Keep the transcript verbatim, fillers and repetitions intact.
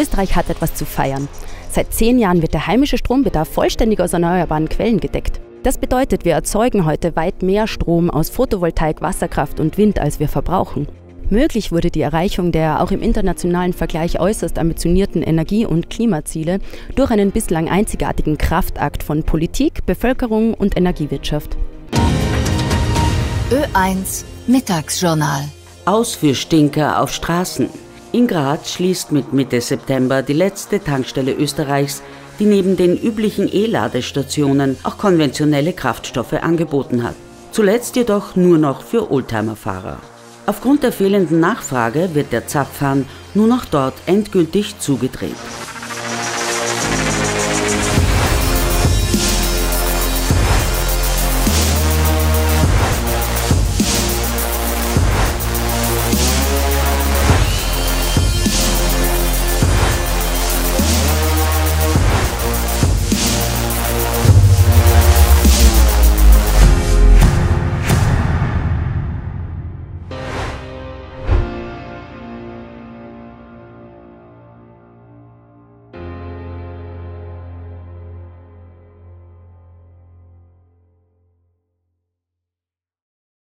Österreich hat etwas zu feiern. Seit zehn Jahren wird der heimische Strombedarf vollständig aus erneuerbaren Quellen gedeckt. Das bedeutet, wir erzeugen heute weit mehr Strom aus Photovoltaik, Wasserkraft und Wind, als wir verbrauchen. Möglich wurde die Erreichung der auch im internationalen Vergleich äußerst ambitionierten Energie- und Klimaziele durch einen bislang einzigartigen Kraftakt von Politik, Bevölkerung und Energiewirtschaft. Ö eins Mittagsjournal. Aus für Stinker auf Straßen. In Graz schließt mit Mitte September die letzte Tankstelle Österreichs, die neben den üblichen E-Ladestationen auch konventionelle Kraftstoffe angeboten hat. Zuletzt jedoch nur noch für Oldtimer-Fahrer. Aufgrund der fehlenden Nachfrage wird der Zapfhahn nur noch dort endgültig zugedreht.